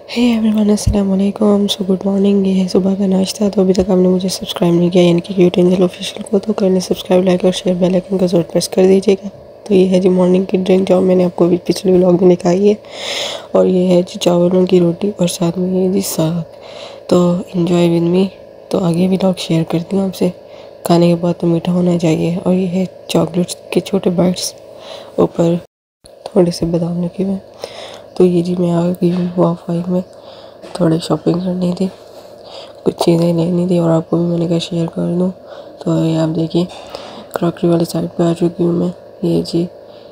हे everyone, अस्सलाम वालेकुम। So good morning. ये है सुबह का नाश्ता। तो अभी तक आपने मुझे सब्सक्राइब नहीं किया यानी कि क्यूट एंजल ऑफिशियल को, तो करने सब्सक्राइब, लाइक और शेयर, बेल आइकन का ज़रूर प्रेस कर दीजिएगा। तो ये है जी मॉर्निंग की ड्रिंक जो मैंने आपको भी पिछले व्लॉग में दिखाई है। और ये है जी चावलों की रोटी और साथ में ये जी साग। तो इन्जॉय विद मी। तो आगे भी व्लॉग शेयर करती हूँ आपसे। खाने के बाद तो मीठा होना चाहिए। और ये है चॉकलेट्स के छोटे बाइट्स, ऊपर थोड़े से बादाम लगे हुए। तो ये जी मैं आ गई हूँ वाई में, थोड़ी शॉपिंग करनी थी, कुछ चीज़ें लेनी थी और आपको भी मैंने कहा शेयर कर दूँ। तो ये आप देखिए क्रॉकरी वाली साइड पे आ चुकी हूँ मैं। ये जी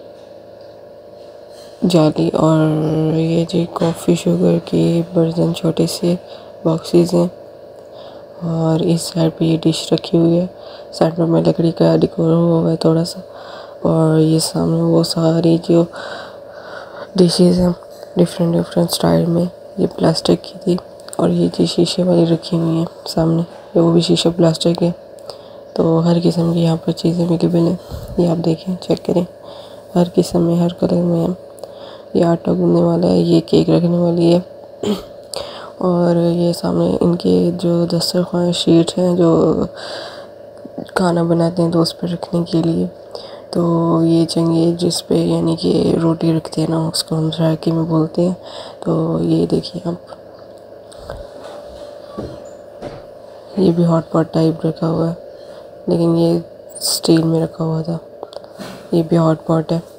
जाली और ये जी कॉफ़ी शुगर के बर्तन छोटे से बॉक्सेस हैं। और इस साइड पे ये डिश रखी हुई है। साइड में लकड़ी का डेकोर हुआ है थोड़ा सा। और ये सामने वो सारी जो डिशेज़ हैं डिफरेंट डिफरेंट स्टाइल में, ये प्लास्टिक की थी। और ये जी शीशे वाली रखी हुई है सामने, ये वो भी शीशा प्लास्टिक है। तो हर किस्म की यहाँ पर चीज़ें अवेलेबल हैं। ये आप देखें, चेक करें, हर किस्म में, हर कलर में है। ये आटा गूंदने वाला है, ये केक रखने वाली है। और ये सामने इनके जो दस्तरखान शीट हैं जो खाना बनाते हैं तो उस पर रखने के लिए। तो ये चंगे जिस पे यानी कि रोटी रखते हैं ना, उसको हम सराकी में बोलते हैं। तो ये देखिए आप, ये भी हॉट पॉट टाइप रखा हुआ है, लेकिन ये स्टील में रखा हुआ था। ये भी हॉट पॉट है।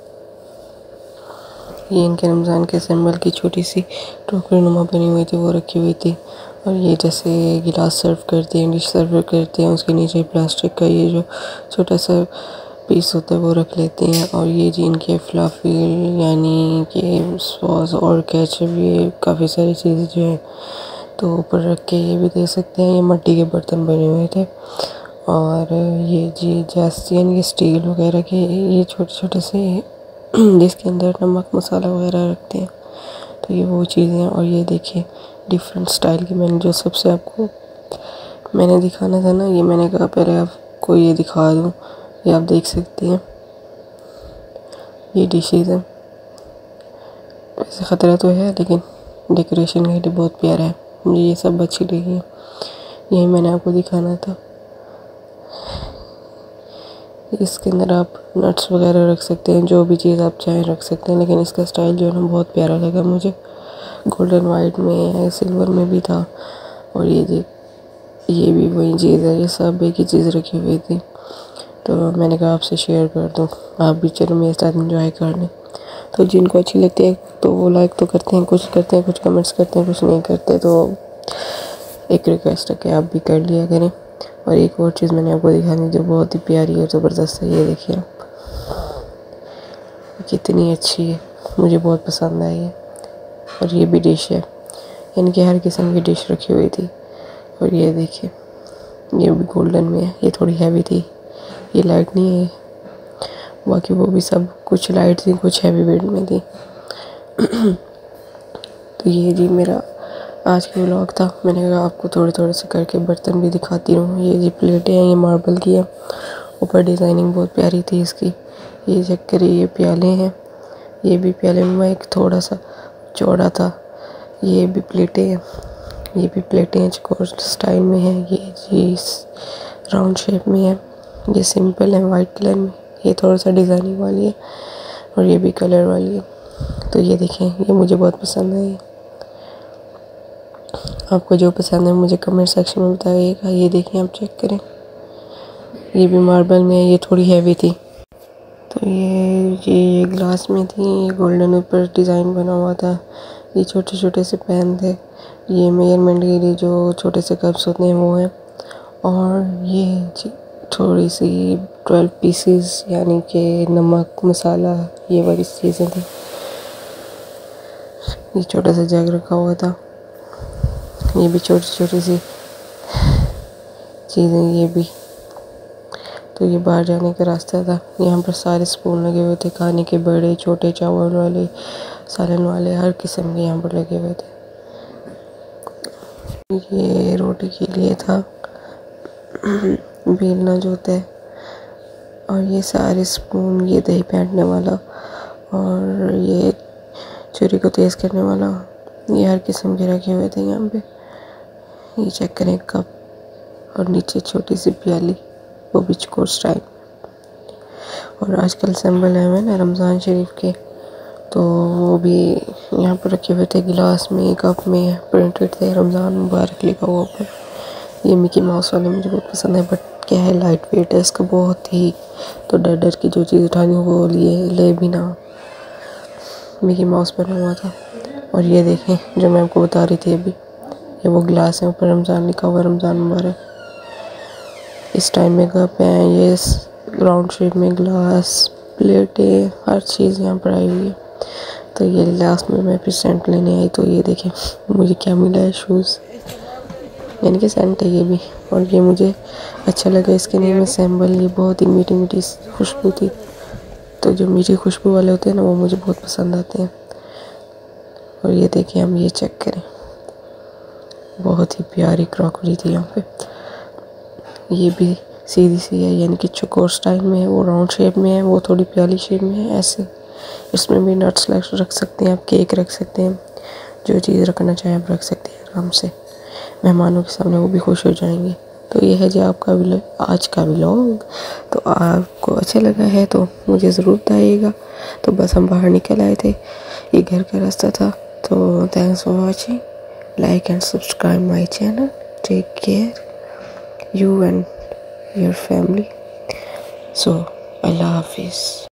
ये इनके रमज़ान के सिंबल की छोटी सी टोकरी नुमा बनी हुई थी, वो रखी हुई थी। और ये जैसे गिलास सर्व करते हैं, डिश सर्व करते हैं, उसके नीचे प्लास्टिक का ये जो छोटा सा पीस होता है वो रख लेते हैं। और ये जी इनके फ्लफी यानी कि सॉस और केचप, ये काफ़ी सारी चीज़ें जो है तो ऊपर रख के ये भी दे सकते हैं। ये मिट्टी के बर्तन बने हुए थे। और ये जी जैसे यानी कि स्टील वगैरह के ये छोटे छोटे से जिसके अंदर नमक मसाला वगैरह रखते हैं। तो ये वो चीज़ें हैं। और ये देखिए डिफरेंट स्टाइल की, मैंने जो सबसे आपको मैंने दिखाना था ना, ये मैंने कहा पहले आपको ये दिखा दूँ। ये आप देख सकते हैं, ये डिशेज़ हैं। वैसे ख़तरा तो है लेकिन डेकोरेशन के लिए बहुत प्यारा है, मुझे ये सब अच्छी लगी है, यही मैंने आपको दिखाना था। इसके अंदर आप नट्स वगैरह रख सकते हैं, जो भी चीज़ आप चाहें रख सकते हैं। लेकिन इसका स्टाइल जो है ना बहुत प्यारा लगा मुझे। गोल्डन वाइट में है, सिल्वर में भी था। और ये भी वही चीज़ है, ये सब एक ही चीज़ रखी हुई थी। तो मैंने कहा आपसे शेयर कर दूँ, आप भी चलो मेरे साथ एंजॉय कर लें। तो जिनको अच्छी लगती है तो वो लाइक तो करते हैं, कुछ कमेंट्स करते हैं, कुछ नहीं करते। तो एक रिक्वेस्ट है कि आप भी कर लिया करें। और एक और चीज़ मैंने आपको दिखानी जो बहुत ही प्यारी और ज़बरदस्त है, ये देखिए आप, कितनी अच्छी है, मुझे बहुत पसंद आई है। और ये भी डिश है, यानी कि हर किस्म की डिश रखी हुई थी। और ये देखिए, ये भी गोल्डन में है, ये थोड़ी हैवी थी, ये लाइट नहीं है। बाकी वो भी सब कुछ लाइट थी, कुछ हैवी वेट में थी। तो ये जी मेरा आज का व्लॉग था। मैंने कहा आपको थोड़े थोड़े से करके बर्तन भी दिखाती रहूँ। ये जी प्लेटें हैं, ये मार्बल की है, ऊपर डिज़ाइनिंग बहुत प्यारी थी इसकी। ये चेक करिए, ये प्याले हैं, ये भी प्याले में एक थोड़ा सा चौड़ा था। ये भी प्लेटें हैं, ये भी प्लेटें हैं, चौकोर स्टाइल में है। ये जी राउंड शेप में है, ये सिंपल है वाइट कलर में, ये थोड़ा सा डिज़ाइनिंग वाली है। और ये भी कलर वाली है। तो ये देखें, ये मुझे बहुत पसंद है। आपको जो पसंद है मुझे कमेंट सेक्शन में बताइएगा। ये देखें, आप चेक करें, ये भी मार्बल में है, ये थोड़ी हैवी थी। तो ये ग्लास में थी, ये गोल्डन ऊपर डिज़ाइन बना हुआ था। ये छोटे छोटे से पेन थे, ये मेजरमेंट के लिए जो छोटे से कप्स होते हैं वो हैं। और ये थोड़ी सी 12 पीसेस यानी कि नमक मसाला, ये वाली चीज़ें थी। ये छोटा सा जग रखा हुआ था, ये भी छोटी छोटी सी चीज़ें, ये भी। तो ये बाहर जाने का रास्ता था। यहाँ पर सारे स्पून लगे हुए थे, खाने के, बड़े छोटे, चावल वाले, सालन वाले, हर किस्म के यहाँ पर लगे हुए थे। ये रोटी के लिए था बेलना जो होता है। और ये सारे स्पून, ये दही फेंटने वाला, और ये छुरी को तेज़ करने वाला, ये हर किस्म के रखे हुए थे यहाँ पे। ये चेक करें कप और नीचे छोटी सी प्याली, वो भी चकोर स्टाइल। और आजकल सिंबल है ना रमज़ान शरीफ के, तो वो भी यहाँ पर रखे हुए थे गिलास में, कप में प्रिंटेड थे, रमज़ान मुबारक लिखा हुआ ऊपर। ये मिकी माउस वाले मुझे बहुत पसंद है, बट क्या है लाइट वेट है इसका बहुत ही, तो डर डर की जो चीज़ उठानी हो वो ले भी ना। मिकी माउस बना हुआ था। और ये देखें जो मैं आपको बता रही थी अभी, ये वो गिलास है, ऊपर रमज़ान लिखा हुआ, रमज़ान मुबारक। इस टाइम में कप हैं, ये राउंड शेप में गिलास, प्लेटें, हर चीज़ यहाँ पर आई हुई है। तो ये लास्ट में मैं फिर सेंट लेने आई, तो ये देखें मुझे क्या मिला है, शूज़, यानी कि सेंट है ये भी। और ये मुझे अच्छा लगा, इसके नेम है सैम्बल। ये बहुत ही मीठी मीठी खुशबू थी, तो जो मीठी खुशबू वाले होते हैं ना वो मुझे बहुत पसंद आते हैं। और ये देखिए, हम ये चेक करें, बहुत ही प्यारी क्रॉकरी थी यहाँ पे। ये भी सीधी सी है, यानी कि चकोर स्टाइल में है, वो राउंड शेप में है, वो थोड़ी प्याली शेप में है ऐसे। इसमें भी नट्स रख सकते हैं आप, केक रख सकते हैं, जो चीज़ रखना चाहें आप रख सकते हैं आराम से, मेहमानों के सामने वो भी खुश हो जाएंगे। तो ये है जी आपका आज का व्लॉग। तो आपको अच्छा लगा है तो मुझे ज़रूर बताइएगा। तो बस हम बाहर निकल आए थे, ये घर का रास्ता था। तो thanks for watching, like and subscribe my channel. Take care you and your family. So Allah Hafiz.